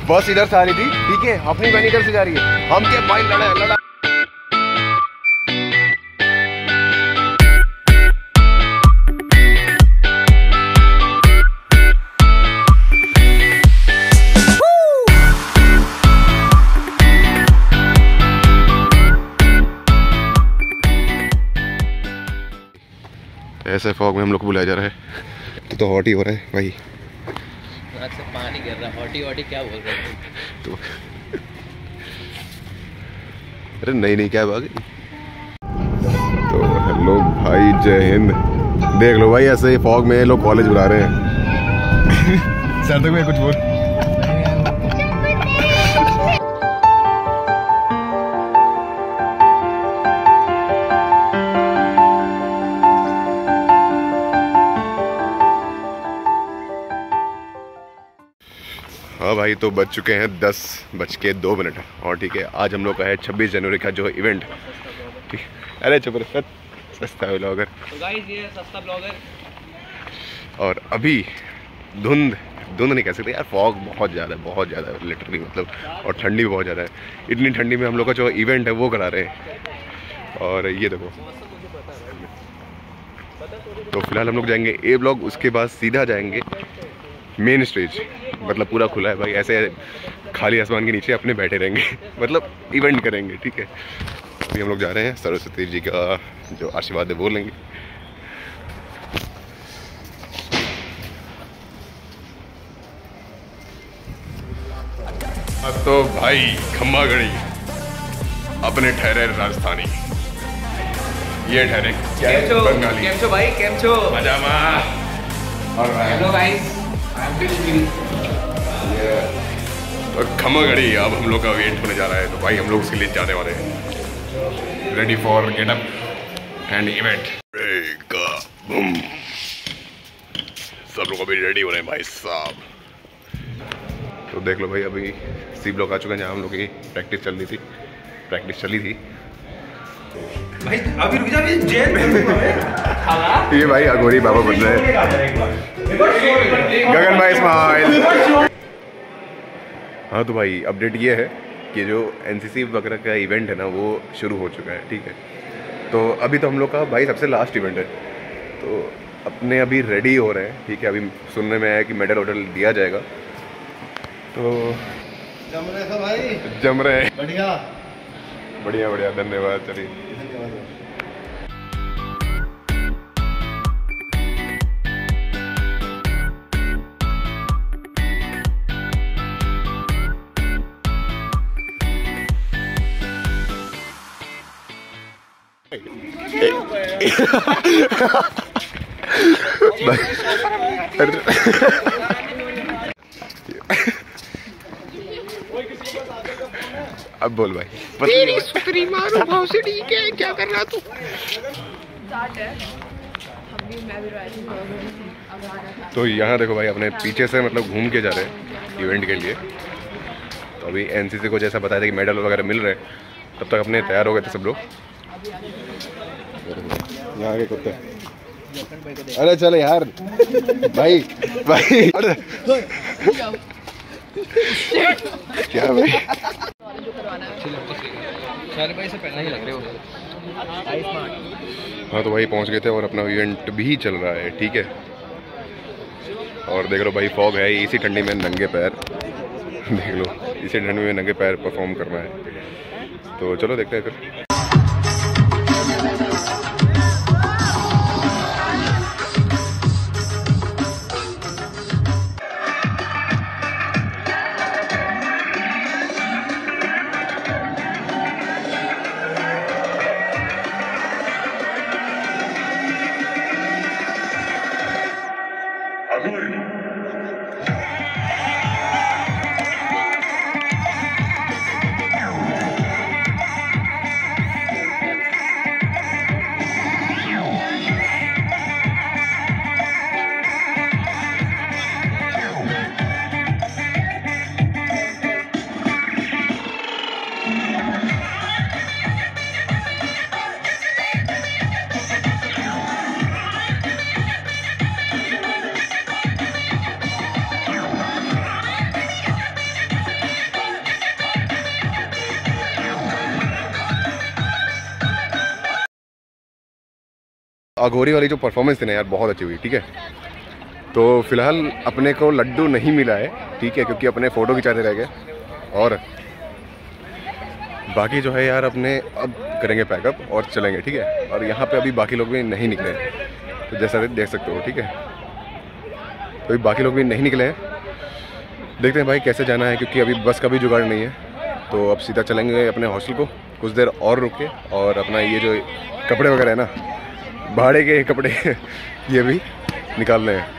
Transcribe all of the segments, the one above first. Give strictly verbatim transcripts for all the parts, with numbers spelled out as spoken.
बस इधर से आ रही थी, ठीक है, अपनी बहन इधर से जा रही है, हम क्या भाई लड़ा लड़ा। ऐसे फॉग में हम लोग को बुलाया जा रहा है, तो, तो हॉट ही हो रहा है भाई, नाक से पानी गिर रहा है। हॉटी हॉटी क्या बोल रहे हैं तो अरे नहीं नहीं क्या बात। तो हेलो भाई, जय हिंद। देख लो भाई, ऐसे फॉग में लोग कॉलेज बुला रहे हैं। सर तक में कुछ बोल। हाँ भाई, तो बज चुके हैं दस बज के दो मिनट और ठीक है, आज हम लोग का है छब्बीस जनवरी का जो इवेंट। ठीक, अरे चुप रहे, सस्ता ब्लॉगर। तो गाइस ये सस्ता ब्लॉगर। और अभी धुंध धुंध नहीं कह सकते यार, फॉग बहुत ज़्यादा है, बहुत ज़्यादा लिटरली मतलब, और ठंडी भी बहुत ज़्यादा है। इतनी ठंडी में हम लोग का जो इवेंट है वो करा रहे हैं। और ये देखो, तो फिलहाल हम लोग जाएंगे ए ब्लॉक, उसके बाद सीधा जाएंगे मेन स्टेज। मतलब पूरा खुला है भाई, ऐसे खाली आसमान के नीचे अपने बैठे रहेंगे। मतलब इवेंट करेंगे, ठीक है। अभी हम लोग जा रहे हैं, सरस्वती जी का जो आशीर्वाद है वो लेंगे। अब तो भाई खम्मा गढ़ी अपने ठहरे राजस्थानी, ये ठहरे बंगाली। केम छो भाई, केम छो? मजामा। और हेलो गाइस, तो खम्मा गढ़ी अब हम लोग का इवेंट होने जा रहा है, तो भाई हम लोग उसके लिए जाने वाले हैं। Ready for get up and event. सब लोग अभी रेडी हो रहे हैं भाई साहब। तो देख लो भाई, अभी सी ब्लॉक आ चुका है, जहाँ हम लोग की प्रैक्टिस चल रही थी प्रैक्टिस चली थी भाई। अभी रुक जा, जेल में ये भाई अघोरी बाबा बन रहे हैं। गगन भाई स्माइल। हाँ तो भाई अपडेट ये है कि जो एनसीसी वगैरह का इवेंट है ना, वो शुरू हो चुका है, ठीक है। तो अभी तो हम लोग का भाई सबसे लास्ट इवेंट है, तो अपने अभी रेडी हो रहे हैं, ठीक है। अभी सुनने में आया कि मेडल वेडल दिया जाएगा, तो जम रहे हैं भाई, जम रहे हैं। बढ़िया बढ़िया बढ़िया, धन्यवाद। चलिए अब बोल भाई, तेरी सुतरी मारो भौसड़ी के, क्या कर रहा तू? तो यहाँ देखो भाई, अपने पीछे से मतलब घूम के जा रहे हैं इवेंट के लिए। तो अभी एनसीसी को जैसा बताया था कि मेडल वगैरह मिल रहे हैं, तब तक अपने तैयार हो गए थे सब लोग। यहाँ आगे कुत्ते, अरे चल यार भाई भाई, अरे क्या भाई, से पहले ही लग रहे हो। हाँ तो भाई पहुँच गए थे और अपना इवेंट भी चल रहा है, ठीक है। और देख लो भाई, फॉग है, इसी ठंडी में नंगे पैर देख लो, इसी ठंडी में नंगे पैर परफॉर्म करना है। तो चलो देखते हैं फिर। अघोरी वाली जो परफॉर्मेंस थी ना यार बहुत अच्छी हुई, ठीक है। तो फिलहाल अपने को लड्डू नहीं मिला है, ठीक है, क्योंकि अपने फ़ोटो खिंचाते रह गए। और बाकी जो है यार अपने अब करेंगे पैकअप और चलेंगे, ठीक है। और यहाँ पे अभी बाकी लोग भी नहीं निकले हैं, तो जैसा देख सकते हो, ठीक है। तो अभी बाकी लोग भी नहीं निकले हैं, देखते हैं भाई कैसे जाना है, क्योंकि अभी बस का भी जुगाड़ नहीं है। तो अब सीधा चलेंगे अपने हॉस्टल को, कुछ देर और रुक के, और अपना ये जो कपड़े वगैरह है ना, भाड़े के कपड़े ये भी निकालने हैं।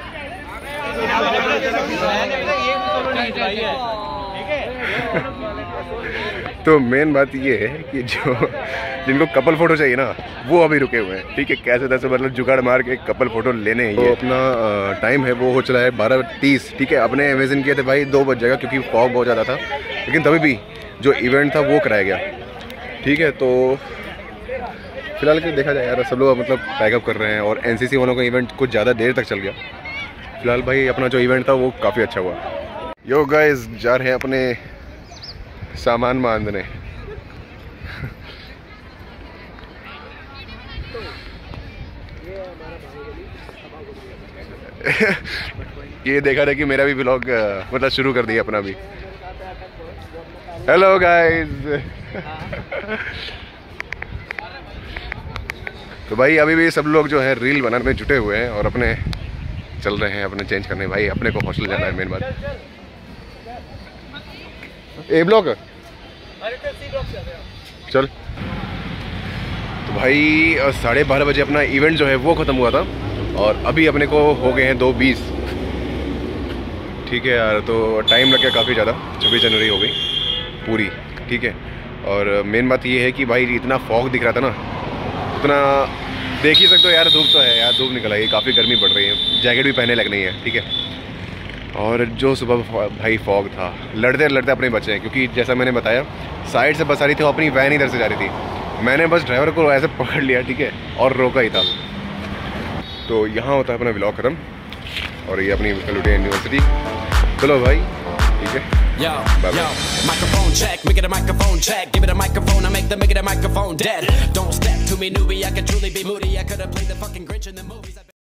तो मेन बात ये है कि जो जिनको कपल फोटो चाहिए ना वो अभी रुके हुए हैं, ठीक है। कैसे तैसे मतलब जुगाड़ मार के कपल फोटो लेने हैं। तो अपना टाइम है वो हो चला है बारह तीस, ठीक है। अपने इमेजिन किए थे भाई दो बज जाएगा, क्योंकि फॉग बहुत ज़्यादा था, लेकिन तभी भी जो इवेंट था वो कराया गया, ठीक है। तो फिलहाल के देखा जाए यार, सब लोग मतलब पैकअप कर रहे हैं, और एनसीसी वालों का इवेंट कुछ ज़्यादा देर तक चल गया। फिलहाल भाई अपना जो इवेंट था वो काफ़ी अच्छा हुआ। यो गाइस, जा रहे हैं अपने सामान बांधने। ये देखा था कि मेरा भी व्लॉग मतलब शुरू कर दिया अपना भी। Hello guys. तो भाई अभी भी सब लोग जो है रील बनाने में जुटे हुए हैं, और अपने चल रहे हैं अपने चेंज करने। भाई अपने को हॉस्टल जाना है, मेन बात। ए ब्लॉक चल। तो भाई साढ़े बारह बजे अपना इवेंट जो है वो ख़त्म हुआ था, और अभी अपने को हो गए हैं दो बीस, ठीक है यार। तो टाइम लग गया काफ़ी ज़्यादा, छब्बीस जनवरी हो गई पूरी, ठीक है। और मेन बात ये है कि भाई इतना फॉग दिख रहा था ना, उतना देख ही सकते हो यार। धूप तो है यार, धूप निकल आई, काफ़ी गर्मी पड़ रही है, जैकेट भी पहने लगनी है, ठीक है। और जो सुबह भाई फॉग था, लड़ते लड़ते अपने बचे हैं, क्योंकि जैसा मैंने बताया साइड से बस आ रही थी, वो अपनी वैन इधर से जा रही थी। मैंने बस ड्राइवर को ऐसे पकड़ लिया, ठीक है, और रोका ही था। तो यहाँ होता है अपना व्लॉग खत्म, और ये अपनी लुटिया यूनिवर्सिटी। चलो भाई, ठीक है, Yo, yo, microphone check, make it a microphone check. Give it a microphone, I make the make it a microphone dead. Don't step to me, newbie, I could truly be moody. I could have played the fucking Grinch in the movie.